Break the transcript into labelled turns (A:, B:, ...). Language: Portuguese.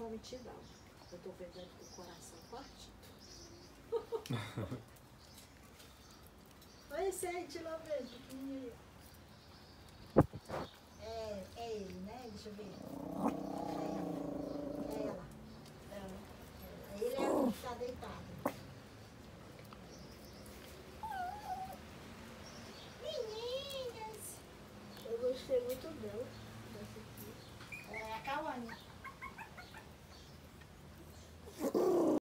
A: me te dar. Eu tô vendo o coração partido. Olha esse aí, tira ver, pequenininho. É ele, né? Deixa eu ver. É ela. Ele é o que tá deitado. Meninas! Eu gostei muito dela. Dessa aqui. É a Cauane.